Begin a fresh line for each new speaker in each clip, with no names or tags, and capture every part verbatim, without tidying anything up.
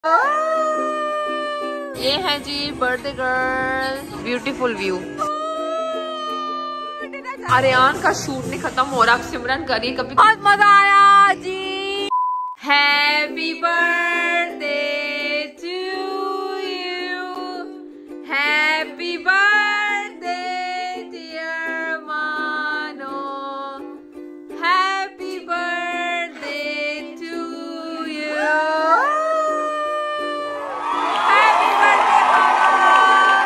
ये है जी birthday girl, beautiful view. Aryan का शूट नहीं खत्म हो रहा, सिमरन करिए कभी। बहुत मजा आया जी। Happy birthday to you, happy birthday dear Mano, happy birthday to you, happy birthday Mano.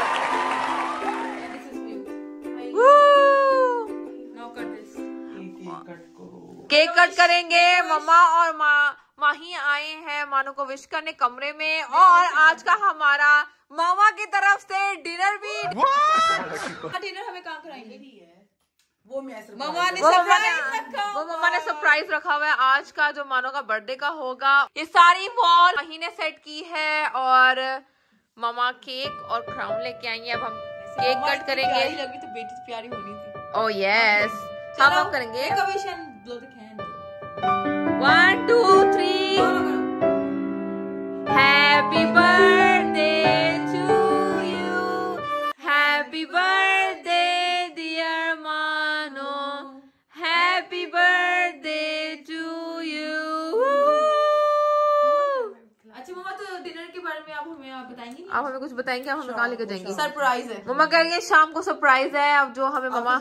Cake cut करेंगे। मम्मा और माँ माही आए हैं मानो को विश करने कमरे में, और आज का हमारा मामा की तरफ से डिनर भी।
डिनर हमें कहाँ कराएंगे? वो मम्मा ने सरप्राइज रखा
वो मम्मा ने सरप्राइज रखा हुआ है आज का, जो मानो का बर्थडे का होगा। ये सारी वॉल माही ने सेट की है, और मम्मा केक और क्राउन लेके आई है। अब हम केक कट करेंगे।
लगी तो बेटी तो प्यारी होनी थी।
ओह यस, हम अब करेंगे।
Happy
one two three. Happy birthday to you, happy birthday dear Mano, happy birthday to you.
अच्छा मम्मा, तो डिनर के बारे में आप हमें आप बताएंगी?
आप हमें कुछ बताएंगे, आप हमें कहाँ लेकर जाएंगे?
सरप्राइज है।
मम्मा कह रही है शाम को सरप्राइज है, अब जो हमें मम्मा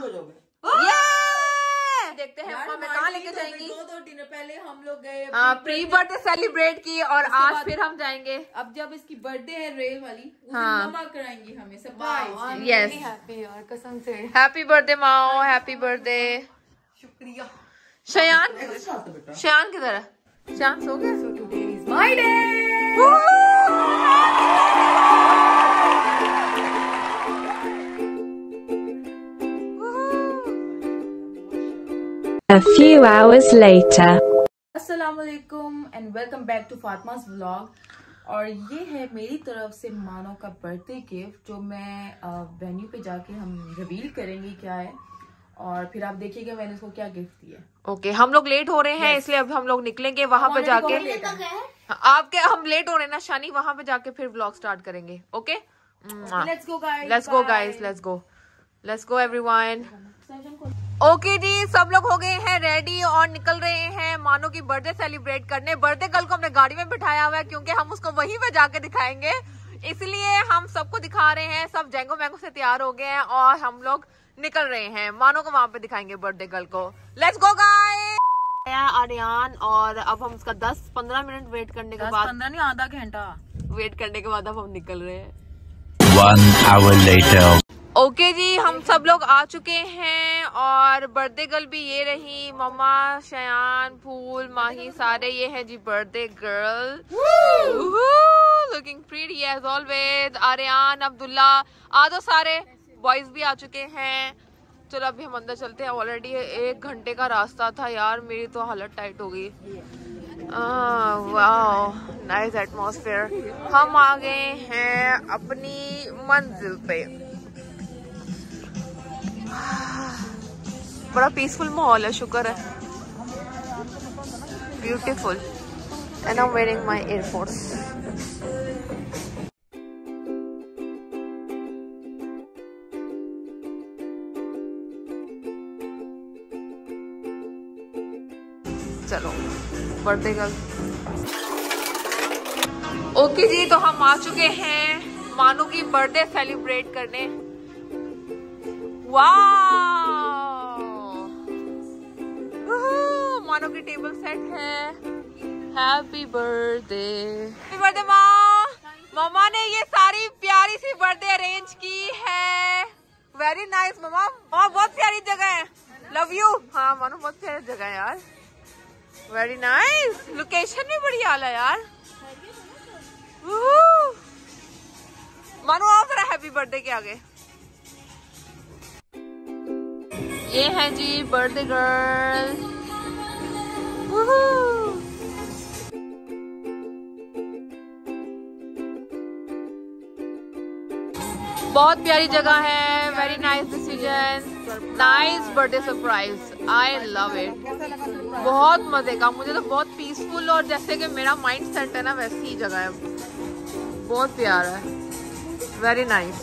देखते हैं मम्मा हमें कहाँ लेके जाएंगी।
दो दो डिनर पहले हम लोग गए,
प्री बर्थडे सेलिब्रेट की, और आज फिर हम जाएंगे।
अब जब इसकी बर्थडे है रेल वाली, उस
हाँ।
मम्मा कराएंगी हमें सरप्राइज।
यस,
हैप्पी यार, कसम से
happy birthday Mao, happy birthday.
शुक्रिया।
शयान, शयान किधर है? शयान सो गया?
So today is my day.
A few hours later.
अस्सलामुअलैकुम and welcome back to Fatima's vlog. और ये है मेरी तरफ से मानो का बर्थडे गिफ्ट, जो मैं वेन्यू पे जाके हम रिवील करेंगे क्या है, और फिर आप देखिएगा मैंने उसको क्या गिफ्ट दिया।
ओके okay, हम लोग लेट हो रहे हैं yes. इसलिए अब हम लोग निकलेंगे वहां पे जाके। आपके हम लेट हो रहे हैं ना शानी, वहां पे जाके फिर व्लॉग स्टार्ट करेंगे। Okay,
let's go guys,
let's go guys, let's go let's go everyone. Okay जी, सब लोग हो गए हैं रेडी और निकल रहे हैं मानो की बर्थडे सेलिब्रेट करने। बर्थडे गर्ल को हमने गाड़ी में बिठाया हुआ है क्योंकि हम उसको वहीं पे जाके दिखाएंगे, इसलिए हम सबको दिखा रहे हैं। सब जेंगो मैंगो से तैयार हो गए हैं और हम लोग निकल रहे हैं। मानो को वहां पे दिखाएंगे बर्थडे गर्ल को। Let's go guys. आर्यन, और अब हम उसका दस पंद्रह मिनट वेट करने के बाद,
पंद्रह नहीं आधा घंटा
वेट करने के बाद अब हम निकल रहे हैं।
One hour later.
Okay okay जी, हम सब लोग आ चुके हैं, और बर्थडे गर्ल भी ये रही। मम्मा, शयान, फूल, माही, सारे ये हैं जी birthday girl. Looking pretty as always. Aryan, Abdullah, आ दो, सारे बॉयज भी आ चुके हैं। चलो अभी हम अंदर चलते हैं। ऑलरेडी एक घंटे का रास्ता था यार, मेरी तो हालत टाइट हो गई। Wow, nice atmosphere. हम आ गए हैं अपनी मंजिल पे। बड़ा पीसफुल माहौल है, शुक्र है। Beautiful. And I am wearing my air force. चलो बर्थडे गर्ल। ओके जी, तो हम आ चुके हैं मानो की बर्थडे सेलिब्रेट करने। वाह, मानो की टेबल सेट है। हैप्पी बर्थडे, हैप्पी बर्थडे माँ। मम्मा ने ये सारी प्यारी सी बर्थडे अरेंज की है। वेरी नाइस मम्मा। मम्मा बहुत प्यारी जगह है, लव यू। हाँ मानो, बहुत प्यारी जगह है यार, वेरी नाइस। लोकेशन भी बड़ी आला यार। मानो आओ जरा हैप्पी बर्थडे के आगे। ये है जी बर्थडे गर्ल। बहुत प्यारी जगह है, very nice decision, nice birthday surprise, I love it. बहुत मजे का, मुझे तो बहुत पीसफुल और जैसे कि मेरा माइंड सेट है ना वैसी ही जगह है। बहुत प्यारा है, वेरी नाइस।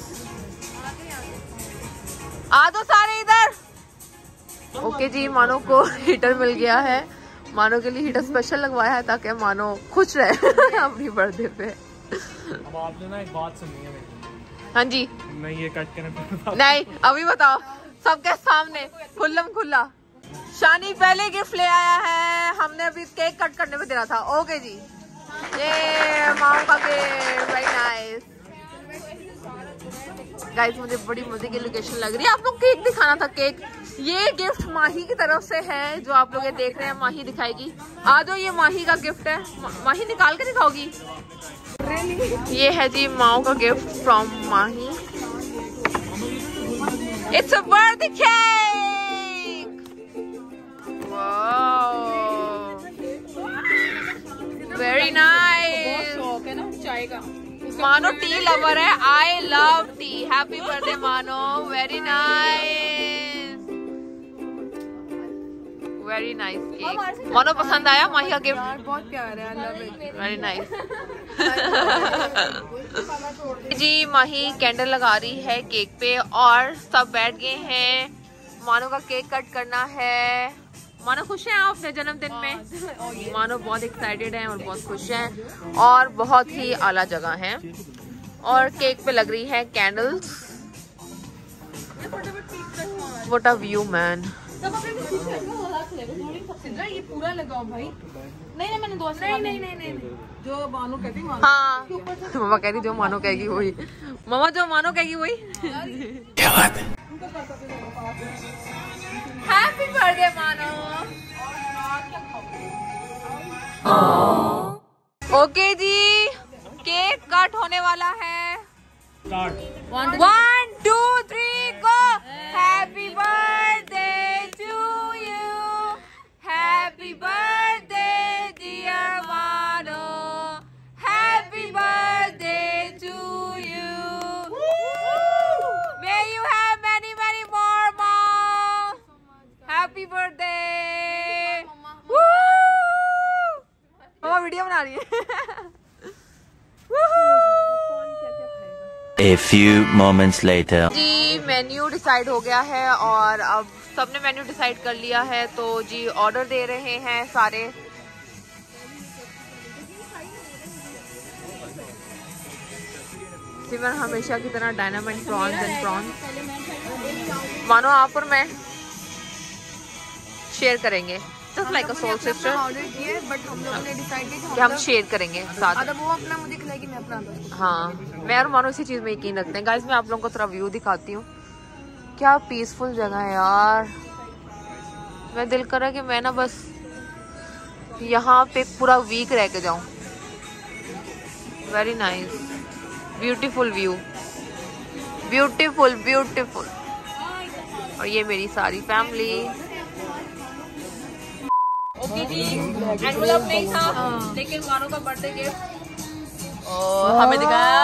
आ दो सारे इधर। ओके जी, मानो को हीटर मिल गया है। मानो के लिए हीटर स्पेशल लगवाया है ताकि मानो खुश रहे अपनी बर्थडे पे।
अब आपने ना एक बात सुनी है मेरी।
हाँ जी।
नहीं ये कट करना
नहीं अभी बताओ सबके सामने खुल्लम खुल्ला। शानी पहले गिफ्ट ले आया है, हमने अभी केक कट करने में देना था। ओके जी, ये माओ का केक, वेरी नाइस। गाइस मुझे बड़ी मजे की लोकेशन लग रही है। आप लोग केक दिखाना था, केक। ये गिफ्ट माही की तरफ से है, जो आप लोग ये देख रहे हैं। माही दिखाएगी। आ जाओ, ये माही का गिफ्ट है। मा, माही निकाल के दिखाओगी। ये है जी माओ का gift from Mahi. It's a birthday cake. Wow, very nice.
शौक है ना चाय का।
मानो टी लवर है। I love tea. Happy birthday Mano, very nice, very nice cake. Mano पसंद आया माही का गिफ्ट?
बहुत प्यारा है, I love it,
very nice. जी माही कैंडल लगा रही है केक पे और सब बैठ गए हैं। मानो का केक कट करना है। मानो खुश हैं आप अपने जन्मदिन में? मानो बहुत एक्साइटेड हैं और बहुत खुश हैं और बहुत ही आला जगह है। और केक पे लग रही है candles. What a view man.
ये पूरा लगाओ भाई। नहीं नहीं मैंने दोस्त नहीं नहीं नहीं नहीं जो मानो कहती मानो।
हाँ मम्मा कहती जो मानो कहेगी वही। मम्मा जो मानो कहेगी वही।
क्या बात है?
Happy birthday Mano. ओके जी, केक कट होने वाला है। One two three go. Happy birthday to you, happy birthday dear Mano, happy birthday to you. May you have many many more mom. Happy birthday. Mama video बना रही है।
A few moments later.
जी menu decide हो गया है और अब सबने मेन्यू डिसाइड कर लिया है, तो जी ऑर्डर दे रहे हैं सारे। सिमर हमेशा की तरह डायनामाइट प्रॉन्स एंड प्रॉन्स। मानो आप और मैं शेयर करेंगे, just like a soul sister.
Order किए बट हम लोगों ने डिसाइड किया
कि हम शेयर करेंगे साथ।
अगर वो अपना मुझे खिलाएगी मैं अपना।
हाँ मैं और मानो इसी चीज में यकीन रखते हैं। गाइस मैं आप लोगों को थोड़ा व्यू दिखाती हूँ। क्या पीसफुल जगह है यार। मैं दिल कर रहा है कि मैं ना बस यहाँ पे पूरा वीक रह के जाऊं। Very nice, beautiful view, beautiful beautiful. और ये मेरी सारी फैमिली। ओके जी, एनवेलप नहीं था लेकिन मानो का बर्थडे गिफ्ट हमें दिखाया।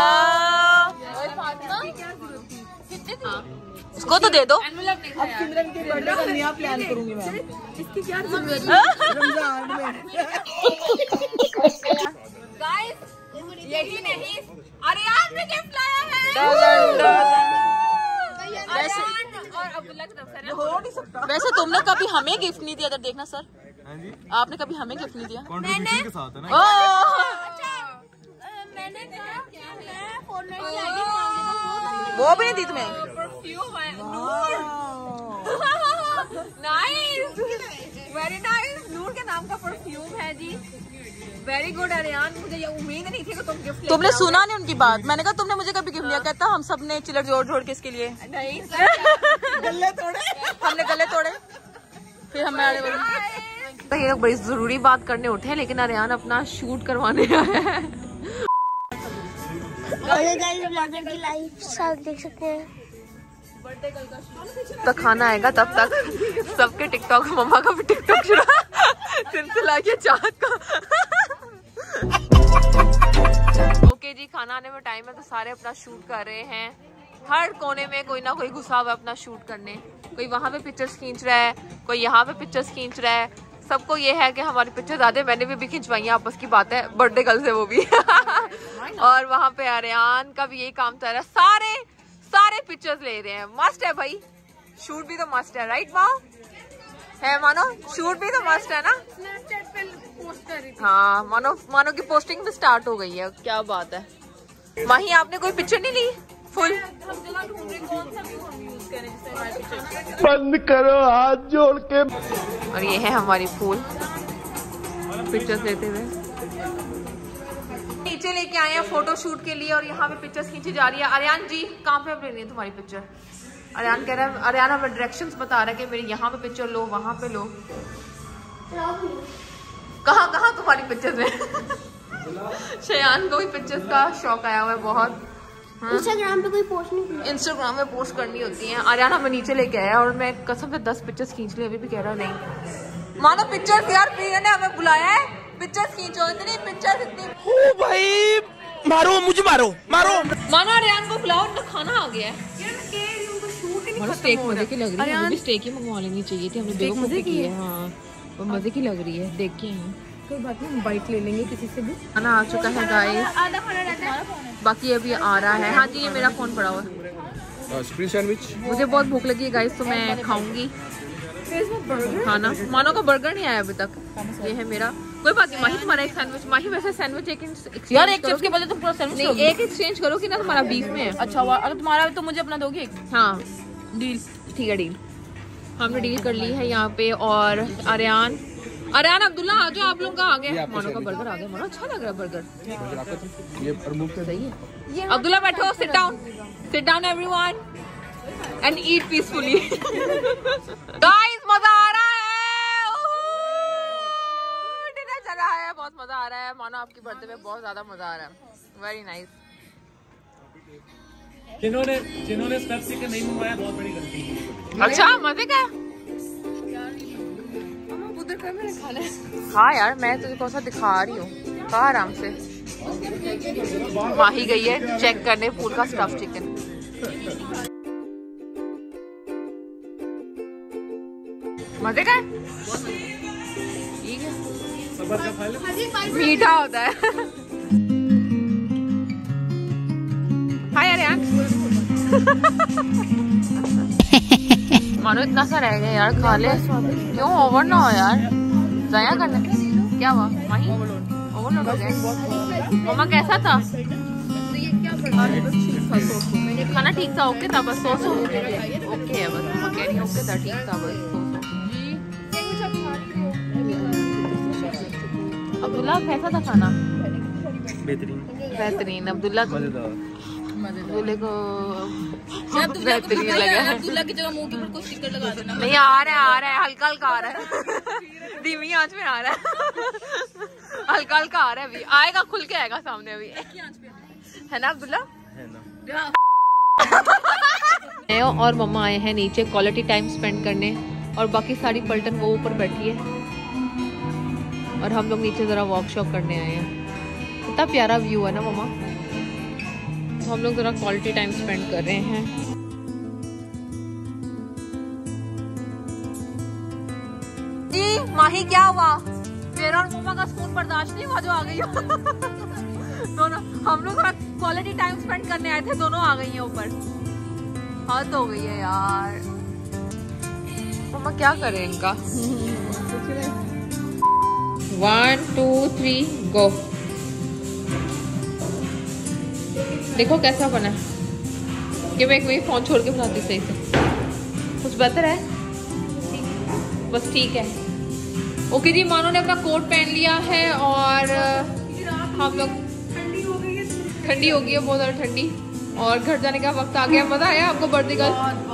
हाँ, उसको तो दे दो। एनवेलप नहीं था यार।
सिमरन के बर्थडे का नया प्लान करूंगी मैं। इसकी क्या जरूरत है रमजान में।
गाइस यही नहीं, अरियान ने गिफ्ट लाया है। वैसे और अब्दुल्ला की तरफ से हो नहीं सकता। वैसे तुमने कभी हमें गिफ्ट नहीं दिया, देखना सर। आपने कभी हमें गिफ्ट नहीं दिया।
कंट्रीब्यूशन के साथ है ना।
मैंने कहा क्या है, वो भी नहीं दी तुम्हें। परफ्यूम है, नाइस, वेरी नाइस। नूर के नाम का परफ्यूम है जी। वेरी गुड अरियान, मुझे ये उम्मीद नहीं थी कि तुम गिफ्ट। तुमने सुना नहीं उनकी बात। मैंने कहा तुमने मुझे कभी गिफ्ट लिया? कहता हम सब ने चिलर जोड़ जोड़ के इसके लिए। नहीं गले तोड़े, हमने गले तोड़े। फिर हमें आड़े बोले तो ये लोग बड़ी जरूरी बात करने उठे हैं, लेकिन अरियान अपना शूट करवाने आया है।
देख सकते हैं।
तो खाना आएगा तब तक सबके टिकटॉक, मम्मा का भी टिकटॉक शुरू सिलसिला के चाहत का। ओके जी, खाना आने में टाइम है तो सारे अपना शूट कर रहे हैं। हर कोने में कोई ना कोई घुसा हुआ अपना शूट करने। कोई वहां पे पिक्चर्स खींच रहा है, कोई यहाँ पे पिक्चर्स खींच रहा है। सबको ये है कि हमारी पिक्चर ज्यादा, मैंने भी, भी खिंचवाई है, आपस की बात है, बर्थडे गर्ल से वो भी। और वहाँ पे आर्यान का भी यही काम चल रहा है, सारे सारे पिक्चर्स ले रहे हैं। मस्त है भाई, शूट भी तो मस्त है, राइट माओ? है मानो, शूट भी तो मस्त है ना। हाँ, मानो मानो की पोस्टिंग भी स्टार्ट हो गई है, क्या बात है। माही आपने कोई पिक्चर नहीं ली फुल?
बंद करो हाथ जोड़ के।
और ये है हमारी फूल पिक्चर्स लेते हुए नीचे लेके आए हैं फोटो शूट के लिए, और यहाँ पे पिक्चर्स खींची जा रही है। आर्यान जी कहाँ पे लेनी है तुम्हारी पिक्चर? आर्यान कह रहा है, आर्यान हमें डायरेक्शंस बता रहा है कि मेरी यहाँ पे पिक्चर लो, वहाँ पे लो। कहाँ कहाँ तुम्हारी पिक्चर्स है? शयान को भी पिक्चर्स का शौक आया हुआ है बहुत।
इंस्टाग्राम पे कोई पोस्ट नहीं,
इंस्टाग्राम में पोस्ट करनी होती है। आर्यान हमें नीचे लेके आया और मैं कसम से दस पिक्चर्स खींच ली, अभी भी कह रहा नहीं मानो पिक्चर्स। यार प्रिया ने हमें बुलाया है, पिक्चर्स खींचो, इतनी पिक्चर्स इतनी।
ओ भाई मारो मुझे, मारो मारो।
मानो आर्यान को बुलाओ, उनका खाना आ गया है। स्टेक मजे की लग रही है, मुझे भी स्टेक ही मंगवा लेनी चाहिए थी, हमने बेवकूफी की है। हाँ वो मजे की लग रही है, देख के
कोई बात नहीं, बाइट ले लेंगे किसी से भी।
खाना आ चुका है गाइस, बाकी अभी आ रहा है। हाँ जी ये मेरा फोन पड़ा हुआ है।
स्प्रिंग सैंडविच,
मुझे बहुत भूख लगी है गाइस, तो मैं खाऊंगी खाना। मानो का बर्गर नहीं आया अभी तक, ये है मेरा। कोई बात नहीं माही, तुम्हारा एक सैंडविच। माही वैसे सैंडविच एक
यार एक चिप्स के बदले तुम पूरा सैंडविच
नहीं, एक एक्सचेंज करो कि ना, तुम्हारा बीफ में है।
अच्छा हुआ, अगर तुम्हारा तो मुझे अपना दोगी एक।
हाँ
डील,
ठीक है डील, हमने डील कर ली है यहाँ पे। और आर्यान आर्यान अब्दुल्ला आ जाओ, आप लोग का आ गया। मानो का बर्गर आ गया, मानो अच्छा लग रहा है बर्गर,
ये प्रमुख
सही है। अब्दुल्ला बैठो, sit down, sit down everyone and eat peacefully. Guys मजा आ रहा है, डिनर चल रहा है, बहुत मजा आ रहा है। मानो आपकी बर्थडे में बहुत ज्यादा मजा आ रहा है, वेरी नाइस।
जिन्होंने जिन्होंने पेप्सी का नहीं मंगवाया बहुत बड़ी गलती है।
अच्छा मजे का हाँ यार, मैं तुझे कौन सा दिखा रही हूँ, कहा आराम से। माही गई है चेक करने फूल का स्टफ चिकन। मजे का ठीक है, मीठा होता है। हाय आर्यान। मानो इतना सा रह गया यार, खा ले। क्यों ओवर ना हो यार, जाया करने। क्या हुआ माही, ओवरलोड हो गया? मम्मा कैसा था खाना? ठीक था, ओके था, बस सॉस ओके है बस। मम्मा कह रही ओके था, ठीक था बस। अब्दुल्ला कैसा था खाना?
बेहतरीन
बेहतरीन। अब्दुल्ला अब्दुल्ला को बेहतरीन लगा।
अब्दुल्ला की जगह मुंह के ऊपर कोई स्टिकर लगा देना।
नहीं आ रहा है, आ रहा है, हल्का हल्का आ रहा है। धीमी आंच में आ रहा है, हल्का हल्का आ रहा है, अभी आएगा, खुल के आएगा सामने अभी, है ना अब्दुल्ला? मैं और मम्मा आए हैं नीचे क्वालिटी टाइम स्पेंड करने, और बाकी सारी पलटन वो ऊपर बैठी है, और हम लोग नीचे जरा वॉक शॉप करने आए हैं। कितना प्यारा व्यू है ना मम्मा, तो हम लोग जरा क्वालिटी टाइम स्पेंड कर रहे हैं। जी माही क्या हुआ? मेरा और मम्मा का स्पून बर्दाश्त नहीं हुआ जो आ गई हो। दोनों हम लोग थोड़ा क्वालिटी टाइम स्पेंड करने आए थे, दोनों आ गई हैं ऊपर। हद हो गई है यार, मम्मा क्या करें इनका। One two three go. देखो कैसा बना कि मैं एक फोन छोड़ के बनाती सही से। कुछ बेहतर है, बस ठीक है। ओके जी, मानो ने अपना कोट पहन लिया है, और हम लोग ठंडी हो गई है, बहुत ज़्यादा ठंडी, और घर जाने का वक्त आ गया। मजा आया आपको बर्थडे का?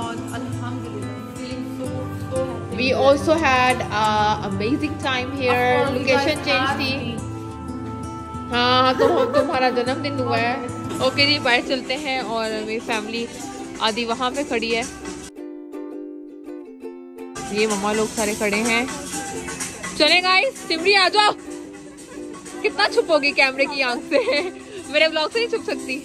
We also had uh, amazing time here. Location change थी। हाँ तो तुम्हारा जन्मदिन हुआ है। ओके जी बाहर चलते हैं, और मेरी फैमिली आदि वहाँ पे खड़ी है। ये मम्मा लोग सारे खड़े हैं। चले गाइस, सिमरी आ जाओ। कितना छुपोगी कैमरे की आंख से? मेरे ब्लॉग से नहीं छुप सकती।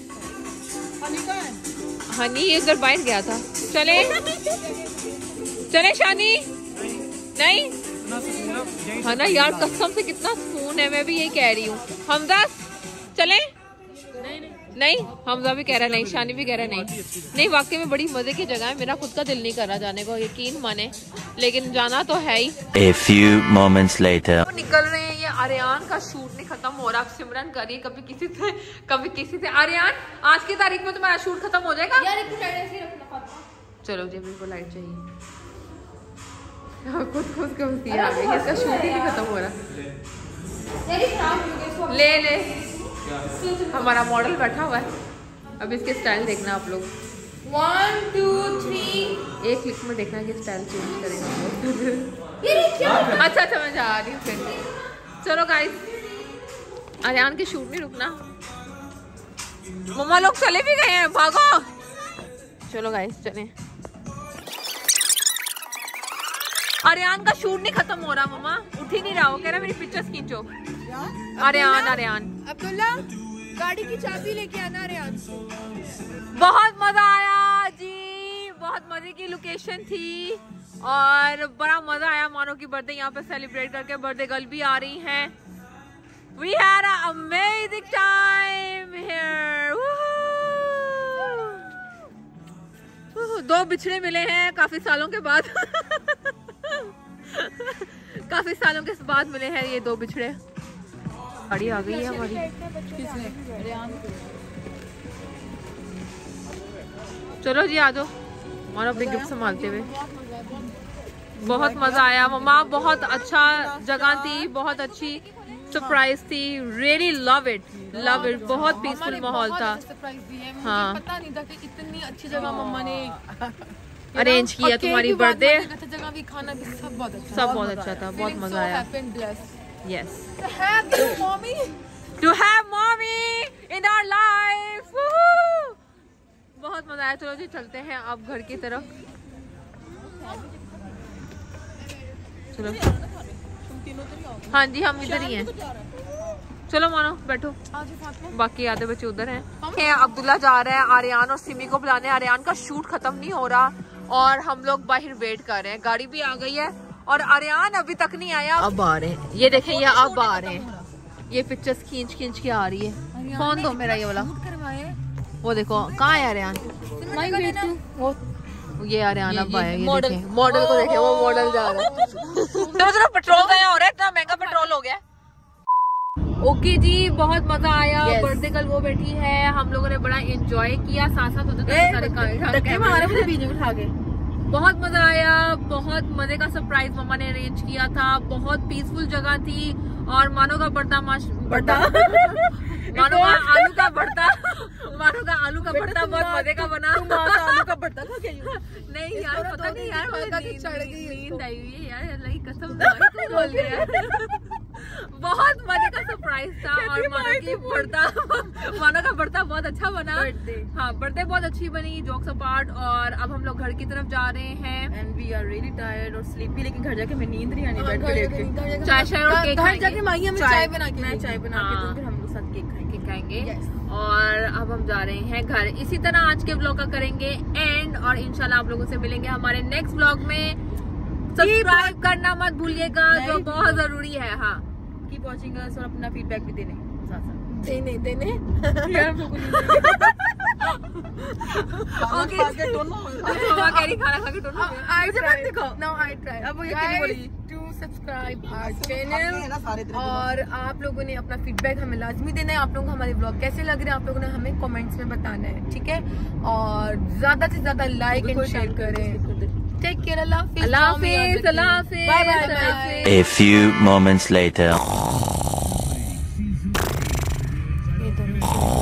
हनी ये उधर बाहर गया था। चले चले शानी, नहीं
इतना सुकून है यहीं
है ना यार, कसम से कितना सुकून है। मैं भी यही कह रही हूँ। हमजा चलें? नहीं, हमजा भी कह रहा है नहीं, शानी भी कह रहा है नहीं। नहीं, वाकई में बड़ी मजे की जगह है। मेरा खुद का दिल नहीं कर रहा जाने को, यकीन माने, लेकिन जाना तो है ही।
A few moments later.
निकल रहे हैं। ये आर्यान का शूट नहीं खत्म हो रहा। सिमरन करिए कभी किसी से कभी किसी से। आर्यान, आज की तारीख में तुम्हारा शूट खत्म हो जाएगा?
यार एक लाइट ऐसे रखना।
चलो जी, मेरे को लाइट चाहिए। खुद खुद के उसकी आ गई, इसका शूट ही नहीं खत्म हो रहा।
यार ये खराब हो गया इसको।
ले ले, हमारा मॉडल बैठा हुआ है। अब इसके स्टाइल देखना आप लोग।
One two three.
एक क्लिक में देखना कि स्टाइल चेंज करेगा।
ये क्या?
अच्छा अच्छा, मैं जा रही हूँ फिर। चलो गाइस, आर्यान के शूट नहीं रुकना। मम्मा लोग चले भी गए हैं, भागो। चलो गाइस चलें। आर्यान का शूट नहीं खत्म हो रहा। मम्मा उठ ही नहीं रहा, वो कह रहा मेरी पिक्चर्स खींचो। आर्यान आर्यान
अब्दुल्ला, गाड़ी की चाबी लेके आना आर्यान।
बहुत मजा आया जी, बहुत मजे की लोकेशन थी और बड़ा मजा आया। मानो की बर्थडे यहाँ पे सेलिब्रेट करके, बर्थडे गर्ल भी आ रही हैं। We had an amazing time here. Woohoo! दो बिछड़े मिले हैं काफी सालों के बाद। काफी सालों के बाद मिले हैं ये दो बिछड़े। गाड़ी आ गई है हमारी। चलो जी आ जाओ, मानो अपने गिफ्ट संभालते हुए। बहुत मजा आया मम्मा, बहुत अच्छा जगह थी, बहुत अच्छी सरप्राइज थी। Really love it, love it. बहुत पीसफुल माहौल था। हाँ,
पता नहीं था कि इतनी अच्छी जगह मम्मा ने
अरेंज किया तुम्हारी बर्थडे।
जगह भी, खाना भी, सब बहुत अच्छा,
सब बहुत अच्छा था, बहुत मजा आया। Yes.
To have you, mommy.
To have mommy in our life. Woohoo! बहुत मजा आया। चलो जी चलते हैं अब घर की तरफ। चलो। हाँ जी, हम इधर ही हैं। चलो मानो बैठो, बाकी आधे बच्चे उधर हैं। अब्दुल्ला जा रहा है आर्यान और सिमी को बुलाने। आर्यान का शूट खत्म नहीं हो रहा और हम लोग बाहर वेट कर रहे हैं। गाड़ी भी आ गई है और आर्यान अभी तक नहीं आया। अब आ रहे हैं, ये देखें, ये अब आ रहे हैं। ये पिक्चर्स खींच खींच के आ रही है। फोन दो मेरा ये वाला। वो देखो कहाँ है आर्यान। वो ये आर्यान अब आया। ये देखें, मॉडल को देखें, वो मॉडल जा रहा है। तो जरा पेट्रोल का यहाँ हो रहा है, इतना महंगा पेट्रोल हो गया। ओके जी, बहुत मजा आया। बर्थडे गर्ल वो बैठी है, हम लोगों ने बड़ा एंजॉय किया। साथ साथ उठा के बहुत मजा आया। बहुत मजे का सरप्राइज मम्मा ने अरेंज किया था। बहुत पीसफुल जगह थी और मानो का बर्ता बर्ता मानो का आलू का बर्ता मानो का आलू का बर्ता बहुत मजे का बना।
आलू का बर्ता खा के
नहीं यार, पता नहीं यार, नींद आई हुई है यार, अल्लाह की कसम बोल रही है। बहुत मजे का सरप्राइज था और मानो की बर्ता मानो का बर्ता बहुत अच्छा बना। हाँ, बर्थडे बहुत अच्छी बनी, जोक्स अपार्ट। और अब हम लोग घर की तरफ जा रहे हैं
and we are really tired और स्लीपी। लेकिन घर जाके मैं नींद नहीं आनी, बैठ के लेट के
चाय शाय और केक
घर जाके माही हमें चाय बना के,
मैं चाय बना के दूं, फिर हम लोग साथ केक खाएंगे
खाएंगे और अब हम जा रहे हैं घर। इसी तरह आज के व्लॉग का करेंगे एंड और इंशाल्लाह आप लोगों से मिलेंगे हमारे नेक्स्ट व्लॉग में। सब्सक्राइब करना मत भूलिएगा, जो बहुत जरूरी है। हाँ,
कीप वाचिंग अस और अपना फीडबैक भी देने साथ साथ
देने देने
ओके मम्मा कह रही खाना खा के टोनो।
आई ट्राई देखो नाउ आई ट्राई। अब ये क्या बोली टू सब्सक्राइब आवर चैनल और आप लोगों ने अपना फीडबैक हमें लाजमी देना है। आप लोगों को हमारे ब्लॉग कैसे लग रहे हैं आप लोगों ने हमें कमेंट्स में बताना है, ठीक है? और ज्यादा से ज्यादा लाइक एंड शेयर करें। टेक केयर, अल्लाह हाफिज़।
अल्लाह हाफिज़, अल्लाह हाफिज़,
bye bye.
A few moments later.
ये तो